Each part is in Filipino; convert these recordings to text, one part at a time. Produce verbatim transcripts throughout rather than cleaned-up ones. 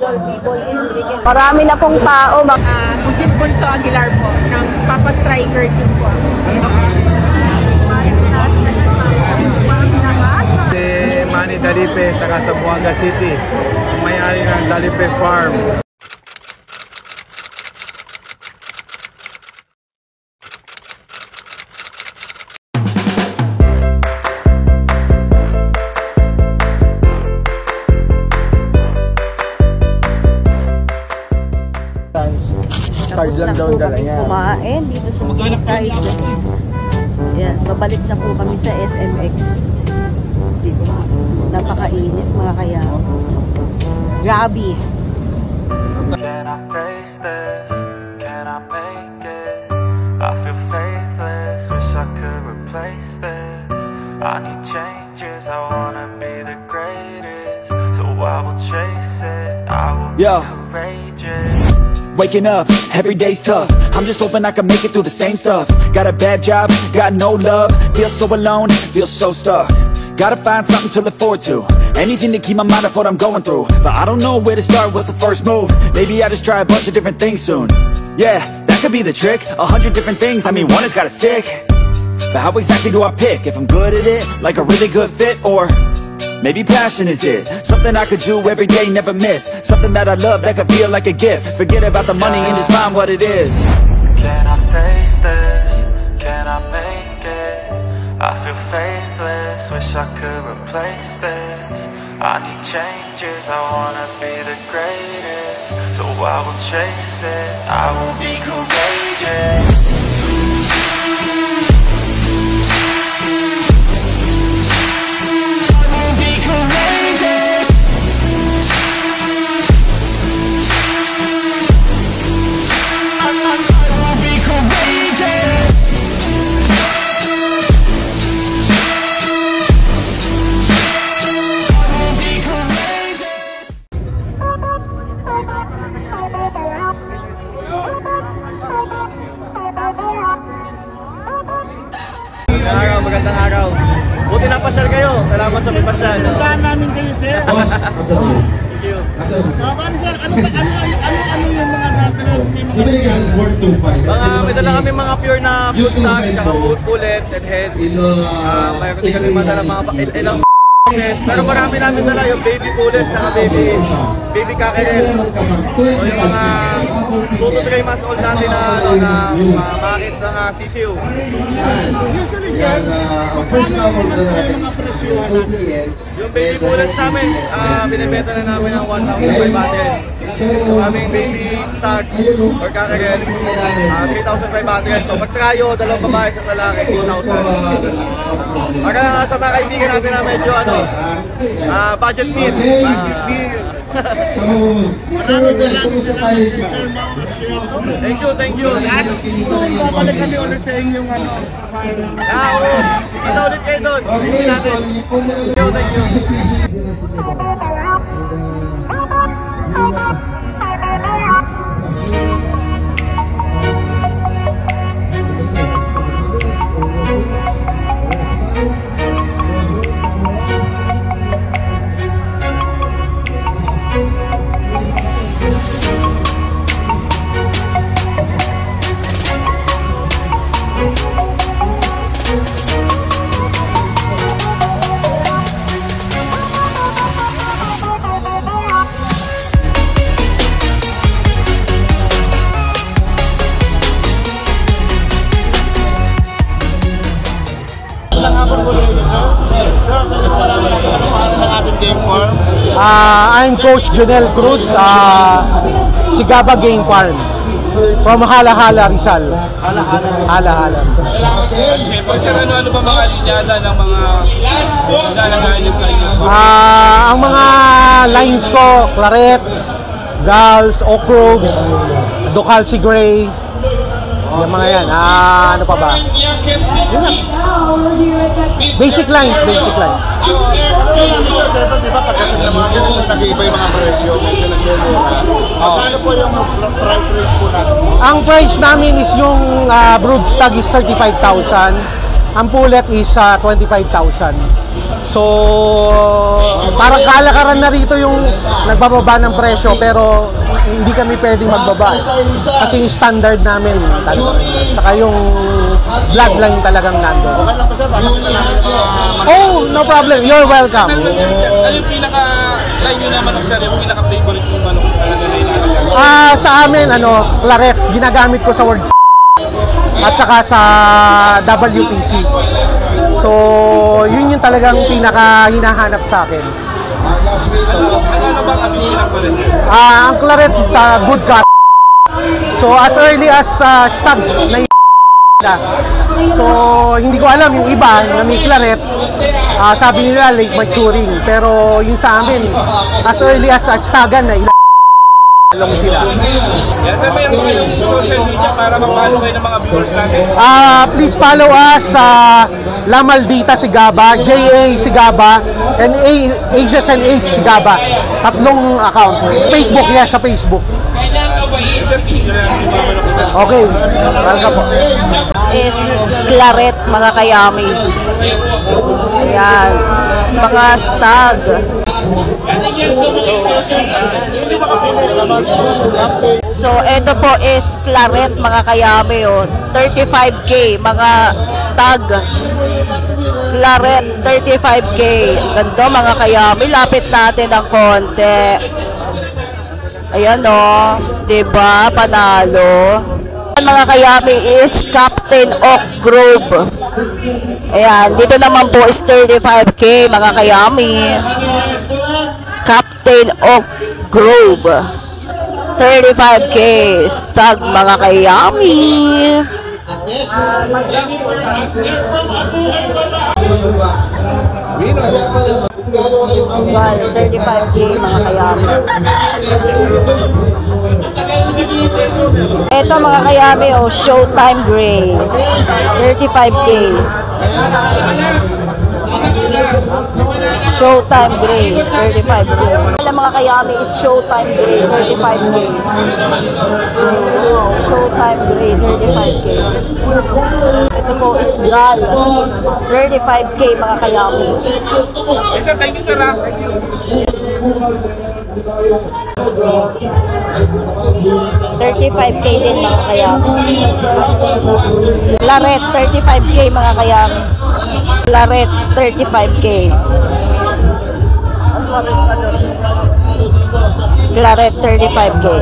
Idol Bibol Enriquez. Marami na pong tao. Uh, Musit Bulso Aguilar po, ng Papa Striker team po. Si Manny Dalipe, taga Zamboanga City. May-ari ng Dalipe Farm. Tapos na po kami kumain dito sa side. Yan, babalik na po kami sa S M X. Dito. Napakainit mga kaya. Grabe. Can I face this? Can I make it? I feel faithless, wish I could replace this. I need changes, I wanna be the greatest. So I will chase it, I will be courageous. Waking up, every day's tough. I'm just hoping I can make it through the same stuff. Got a bad job, got no love. Feel so alone, feel so stuck. Gotta find something to look forward to. Anything to keep my mind off what I'm going through. But I don't know where to start, what's the first move? Maybe I just try a bunch of different things soon. Yeah, that could be the trick. A hundred different things, I mean one has gotta stick. But how exactly do I pick? If I'm good at it, like a really good fit, or maybe passion is it. Something I could do every day, never miss. Something that I love that could feel like a gift. Forget about the money and just find what it is. Can I face this? Can I make it? I feel faithless, wish I could replace this. I need changes, I wanna be the greatest. So I will chase it, I will be courageous. Araw, magandang araw. Buti na pasyal kayo. Salamat sa pasyal. Puntahan namin kayo, sir. Boss, thank you. So, paano, sir? Ano, ano, ano, ano, ano yung mga natanong? Mga, may dala kami mga pure na food stock, tsaka bullets and heads. Uh, mayroon din kami madala mga ilang pero marami namin dala yung baby bullets, tsaka baby baby kakerel. So yung mga two to three months old natin na, ano, na uh, makakit ng uh, sisiw. Usually, sir, mga presyo yung baby bullets namin, uh, binibenta na namin ng one thousand five hundred. Yung aming baby stock or kakerel, uh, three thousand five hundred. So pag tryo, dalawang babae sa lalaki, six thousand. Para nga sa mga kaibigan natin na medyo ano, uh, budget meal. budget meal. So, maraming maraming salamat kay Sir Mau. Thank you, thank you. So, babalik kami ulit sa inyong ano. Ah, oo. Kita ulit kayo doon. Thank you natin. Thank you, thank you. Uh, I'm Coach Jonel Cruz, uh, Sigaba Game Farm from Hala-Hala, Rizal. Hala-Hala. Sir, ano-ano ba mga linyada ng mga lalagayan niyo sa inyo? Uh, ang mga lines ko, Claret, Gals, Oak Groves, Docalci Gray, yung mga yan. Ah, ano pa ba? Yun lang. Basic lines, basic lines. Siyempre, di ba, pagdating ng mga ganito, nag-iiba yung mga presyo, medyo nag-iemura. Magkano po yung price range po natin? Ang price namin is yung uh, brood stag is thirty-five thousand. Ang pullet is uh, twenty-five thousand. So, parang kalakaran na rito yung nagbababa ng presyo, pero hindi kami pwedeng magbaba. Kasi yung standard namin, saka yung bloodline talagang nandun. Oh, no problem. You're welcome. Ano yung pinaka-line nyo naman sir? Yung pinaka-favorite yung manok talaga na ilalagay? Ah, sa amin, ano, clarets, ginagamit ko sa words at saka sa W P C. So, yun yung talagang pinaka hinahanap sa akin. Ano, ano ba kami pinaka-clarets? Ah, ang clarets is a good cut. So, as early as uh, stubs na na. So, hindi ko alam yung iba na may claret, uh, sabi nila late maturing. Pero yung sa amin, as early as uh, stagan na ilang lang sila. Yan, sir, mayroon ba kayong social media para mapalo kayo ng mga viewers natin? Uh, please follow us sa uh, La Maldita Sigaba, J A Sigaba, and A S N H Sigaba. Tatlong account. Facebook, yes, sa Facebook. Okay, welcome po. Is claret, mga kayami. Ayan, mga stag. So, ito po is claret, mga kayami, oh. thirty-five K, mga stag. Claret, thirty-five K. Ganda, mga kayami. Lapit natin ng konti. Ayan, oh. Diba? Panalo. Mga kayami is Captain Oak Grove. Ayan, dito naman po is thirty-five K, mga kayami. Captain Oak Grove, thirty-five K, stag, mga kayami. Well, thirty-five K, mga kayami. Ito, mga kayami, oh, Showtime Gray, thirty-five K. Showtime Gray, thirty-five K. Alam, mga kayami is Showtime Gray, thirty-five K. Showtime Gray, thirty-five K. Ito po is Gal, thirty-five K, mga kayami. Yes, sir, thank you, sir. Thank you. thirty-five K din, mga kayami. Claret, thirty-five K, mga kayami. Claret, thirty-five K. Claret, thirty-five K.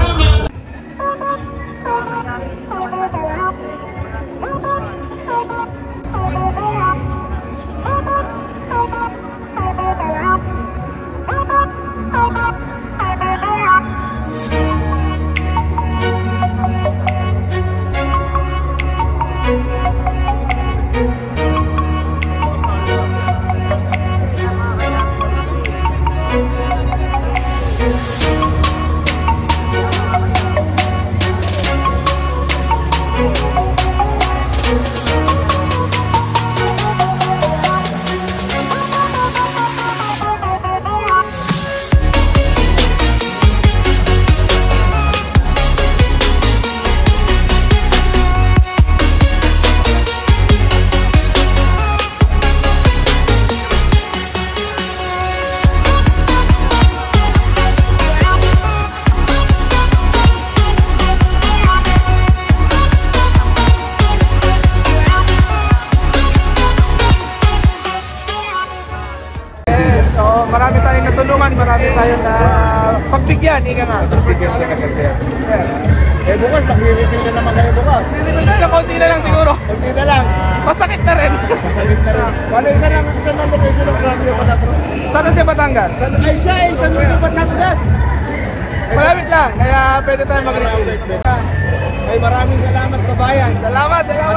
Marami tayong natulungan, marami tayong na pagbigyan, ika nga. Pagbigyan sa kagagyan. Eh bukas, mag-reveal na naman kayo bukas. Reveal na lang, konti na lang siguro. Konti na lang. Masakit na rin. Masakit na rin. Paano isa na, isa na location ng Grabio pa na? Sana siya Batangas? Ay siya eh, sa Grabio Batangas. Malapit lang, kaya pwede tayo mag-reveal. Ay maraming salamat kabayan. Salamat, salamat.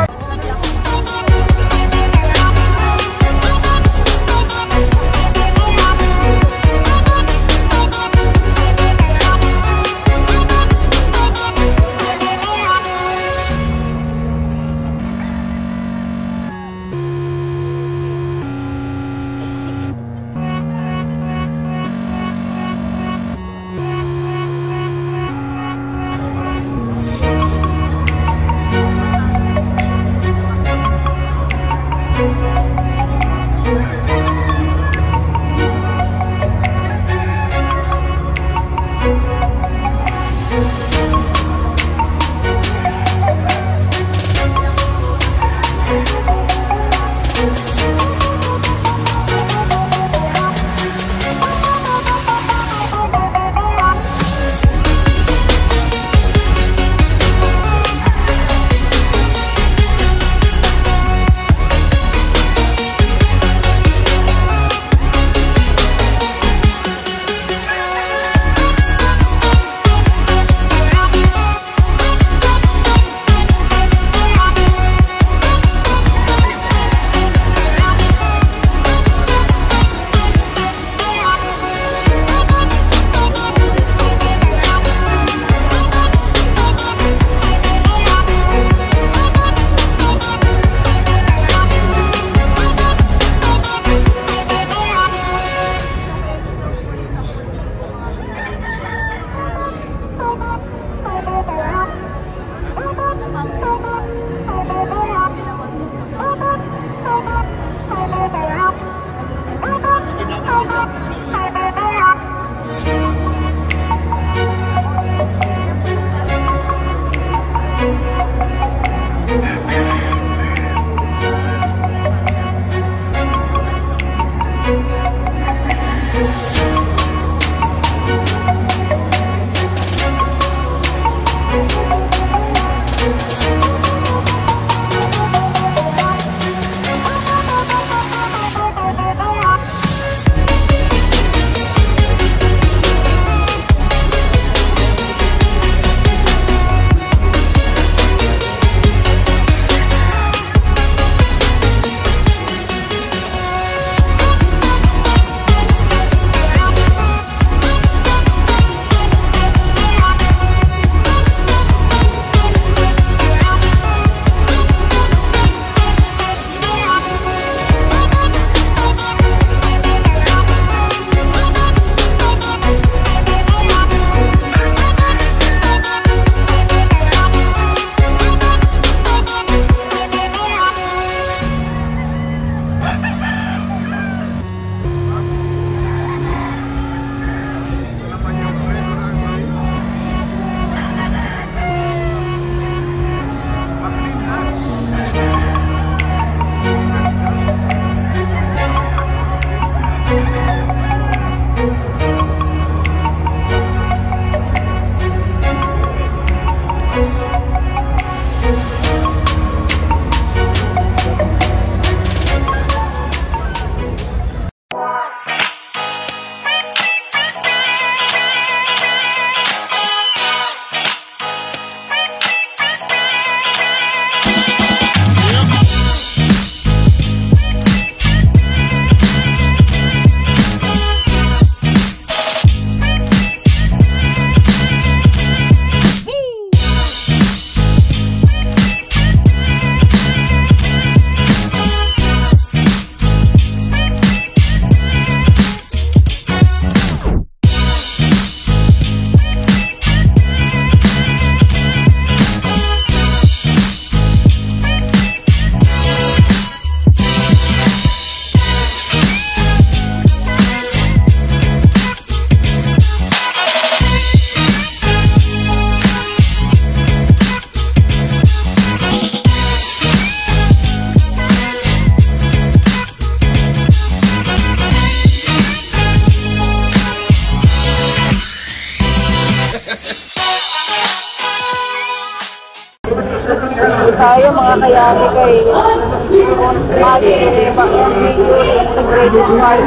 tayo mga kayami kay Boss Manny Direva, M D U Integrated Farm.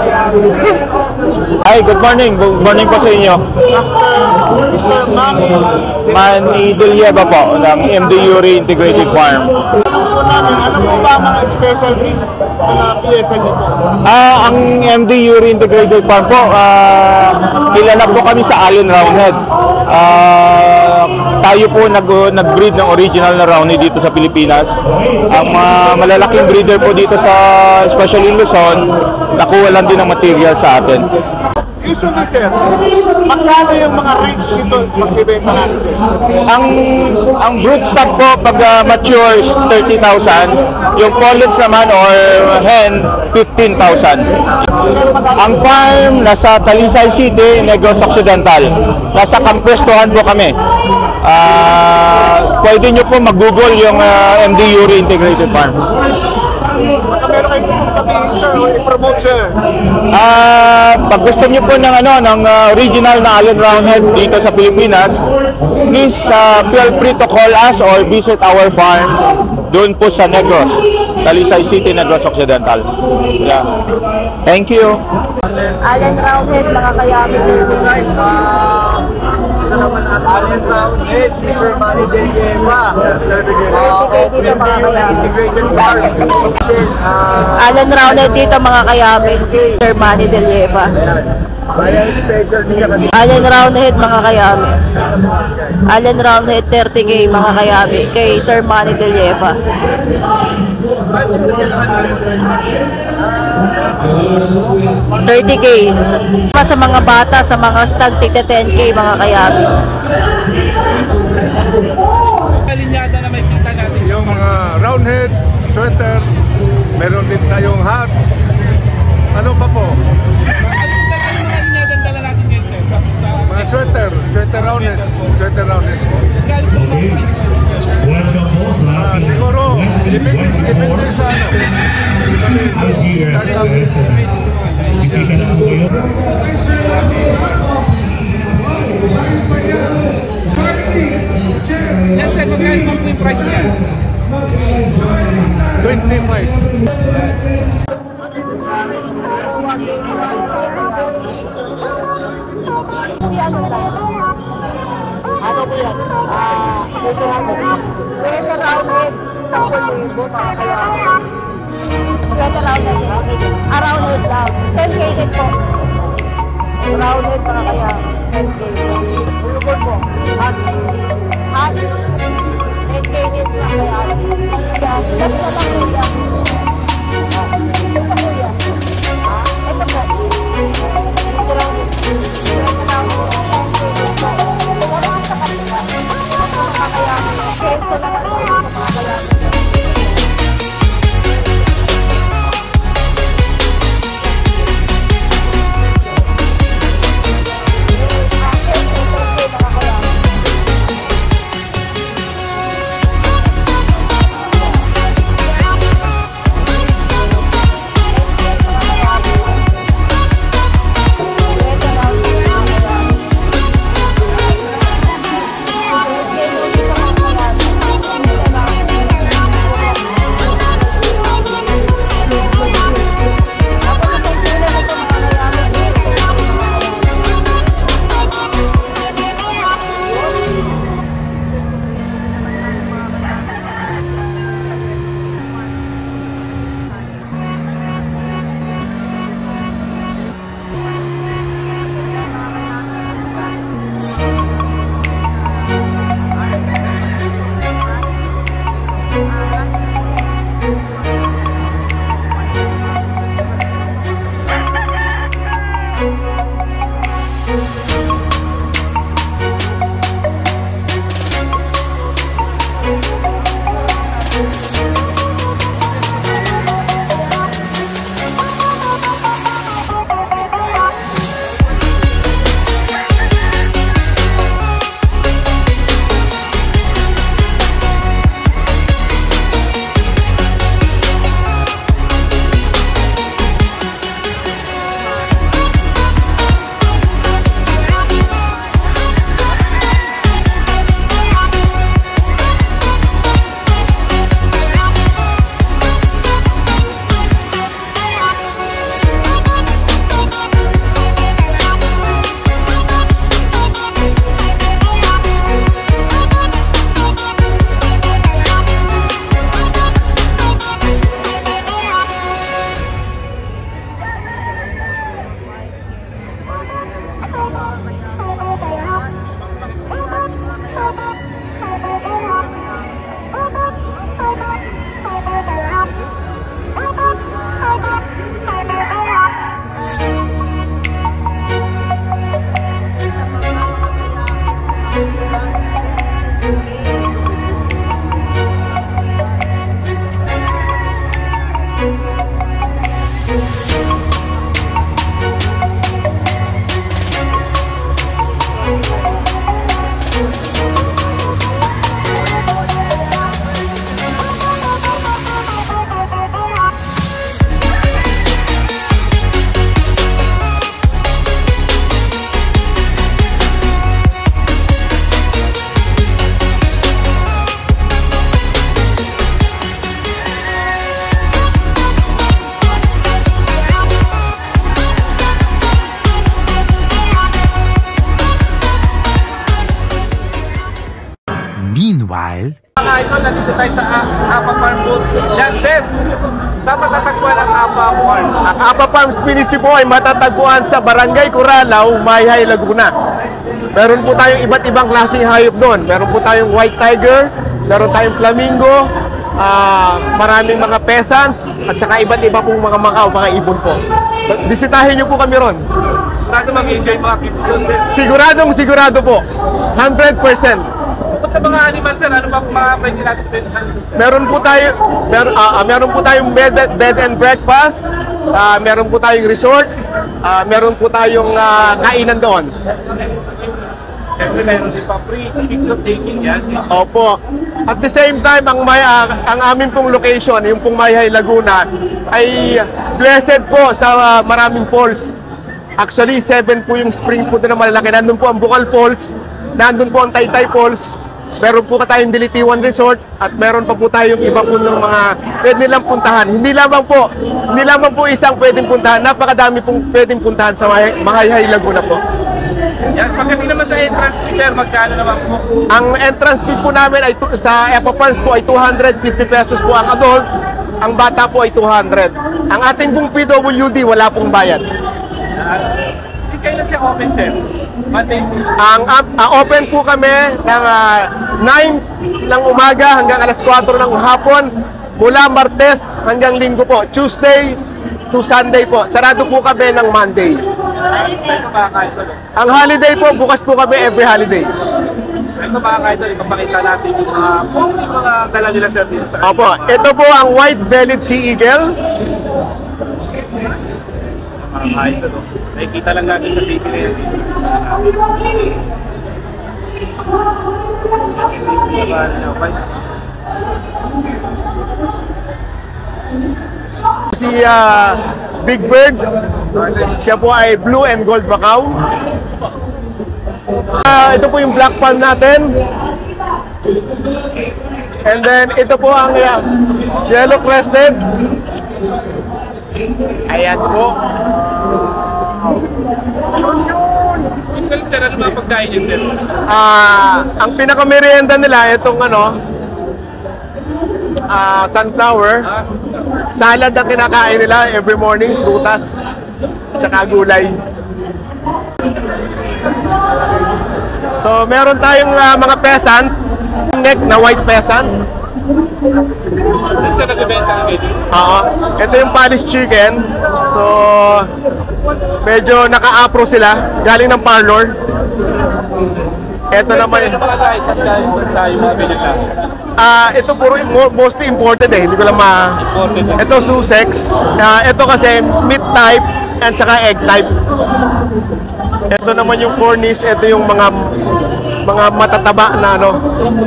Hi, good morning. Good morning po sa inyo. mister Manny, Manny Direva po ng M D U Integrated Farm. tanong po namin, ano po ba mga specialty mga piyesa niyo po? Ah, ang M D U Integrated Farm po, ah, kilala po kami sa Allen Roundhead. Ah, tayo po nag nag-breed ng original na Roundhead dito sa Pilipinas. Ang mga malalaking breeder po dito sa, especially Luzon, nakuha lang din ng material sa atin. Usually, sir, magkano yung mga range dito magbibenta natin, sir? Ang ang brood stock po pag uh, matures thirty thousand, yung pullets naman or hen fifteen thousand. Ang farm nasa Talisay City, Negros Occidental. Nasa Camprestohan po kami. Uh, pwede nyo po mag-google yung uh, M D U Integrated Farm. Baka meron kayo kung sabihin, sir, o i-promote, sir? Ah, pag gusto niyo po ng ano ng uh, original na Allen Roundhead dito sa Pilipinas, please uh, feel free to call us or visit our farm doon po sa Negros, Talisay City, Negros Occidental. Yeah. Thank you. Allen Roundhead, mga kayami. Allen Roundhead, Mister Manny Direva. Dito mga kayami. Integrated Farm. Allen Roundhead dito mga kayami. Sir Manny Direva. Ayan, specialty ka kasi. Allen Roundhead mga kayami. Allen Roundhead thirty K mga kayami kay Sir Manny Direva. thirty K. Sa mga bata, sa mga stag, tigta ten K mga kayami. Kalinyada na may kita natin. Yung mga roundheads, sweater, meron din tayong hat. Ano pa po? Anong kalinyada dala natin ngayon, sir? Sa, sa Mga sweater, sweater roundheads, sweater roundheads po. Kali po mga price natin. Ah, siguro, depende, depende sa ano. Yan, sir, magkano po yung price niya? twenty-five. Ano lang? Ano po yan? Ah, sweater roundhead. Sweater roundhead, ten libo mga kayami. Sweater roundhead. Ah, roundhead lang. ten K din po. Roundhead mga kayami. ten K. Bulubon po. Hat. Hat. ten K din mga kayami. Yan. Yan na lang po yan. Ito pa po yan. Ito po. Sweater roundhead. Sweater roundhead. Kenzo naman po yung mga kayami. Meanwhile... Mga ito, nandito tayo sa Apa Farm Booth. Yan, sir. Saan matatagpuan ang Apa Farm? Ang Apa Farms Pinisi po ay matatagpuan sa Barangay Curalao, Mayhay, Laguna. Meron po tayong iba't ibang klaseng hayop doon. Meron po tayong white tiger, meron tayong flamingo, uh, maraming mga peasants, at saka iba't iba pong mga makaw, mga ibon po. Bisitahin niyo po kami ron. Sigurado mag-enjoy mga kids doon, sir? Siguradong sigurado po. one hundred percent. Sa mga animal, sir, ano ba mga pwede natin pwede natin? Meron po tayo, mer, uh, meron po tayong bed, bed and breakfast, uh, meron po tayong resort, uh, meron po tayong uh, kainan doon. Siyempre, meron din pa free chicks of taking yan. Opo. At the same time, ang, may, uh, ang amin pong location, yung pong Mayhay, Laguna, ay blessed po sa uh, maraming falls. Actually, seven po yung spring po na malalaki. Nandun po ang Bukal Falls, nandun po ang Taytay Falls, meron po tayong Dilitiwan Resort, at meron pa po tayong iba po ng mga pwede nilang puntahan. Hindi lamang po, hindi lamang po isang pwedeng puntahan, napakadami pong pwedeng puntahan sa Mayhay, Laguna po. Yan, pagdating naman sa entrance fee, sir, magkano naman po? Ang entrance fee po namin ay sa Apa Farms po ay two hundred fifty pesos po ang adult, ang bata po ay two hundred. Ang ating pong P W D wala pong bayad. Hindi kayo na siya open, sir? Monday po. Ang uh, open po kami ng uh, nine ng umaga hanggang alas four ng hapon, mula Martes hanggang Linggo po, Tuesday to Sunday po. Sarado po kami ng Monday. Ang holiday po, bukas po kami every holiday. Ito mga kaidol, ipapakita natin yung mga uh, mga dala nila, sir, dito sa... Opo, ito po ang white-bellied sea eagle. Mga kaidol, nakikita lang natin sa T V na yun. Si uh, Big Bird, siya po ay blue and gold Macau. Uh, ito po yung black palm natin. And then ito po ang uh, yellow crested. Ayan po. Usually, sir, ano ba pagkain yun, sir? Uh, ang pinaka-merienda nila, itong ano, uh, sunflower. Salad ang kinakain nila every morning, prutas, tsaka gulay. So, meron tayong uh, mga peasant, neck na white peasant. Saan nagbibenta ng medyo? Oo. Ito yung Polish chicken. So, medyo naka-apro sila, galing ng parlor. Ito naman yung mga tayo sa yung mga binigla. Ah, ito puro mostly imported eh, hindi ko lang ma... Imported. Ito Sussex. Uh, ito kasi meat type at saka egg type. Ito naman yung Cornish, ito yung mga mga matataba na ano.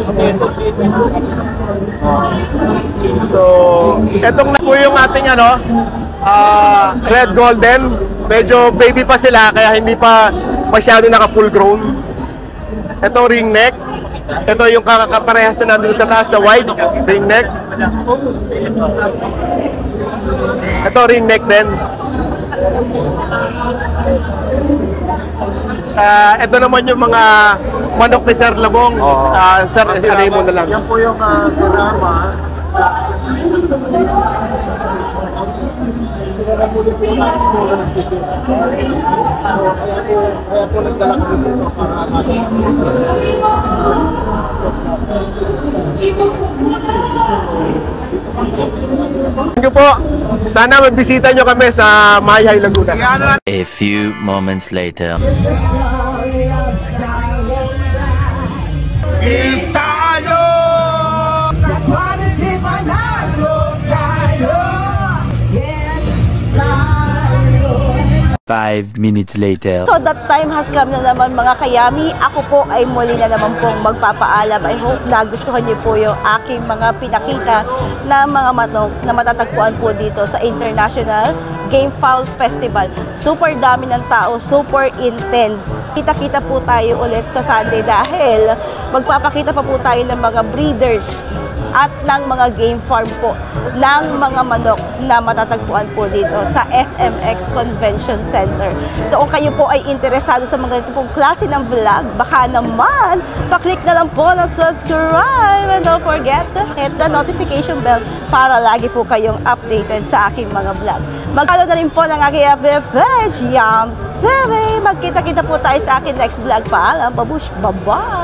So, etong na po yung ating ano, uh, red golden. Medyo baby pa sila kaya hindi pa masyado naka full grown. Ito ring neck. Ito yung kakaparehas na nandun sa taas na white ring neck. Ito ring neck din. Uh, ito naman yung mga manok ni Sir Labong. Uh, Sir, ano mo na lang. Yan po yung uh, Surama. Sila po po yung na-explore ng puto. Kaya po nagdala ko dito para Thank you po. Sana magbisita nyo kami sa Mayhay, Laguna. A few moments later. Estado! Five minutes later. So that time has come na naman mga kayami. Ako po ay muli na naman pong magpapaalam. I hope nagustuhan niyo po yung aking mga pinakita na mga manok na matatagpuan po dito sa International Game Fowl Festival. Super dami ng tao, super intense. Kita-kita po tayo ulit sa Sunday dahil magpapakita pa po tayo ng mga breeders at ng mga game farm po ng mga manok na matatagpuan po dito sa S M X Convention Center. So kung kayo po ay interesado sa mga ito pong klase ng vlog, baka naman paklik na lang po ng subscribe and don't forget to hit the notification bell para lagi po kayong updated sa aking mga vlog. Mag-follow na rin po ng aking F B page, Yams T V. Magkita-kita po tayo sa aking next vlog. Paalam, babush, bye-bye!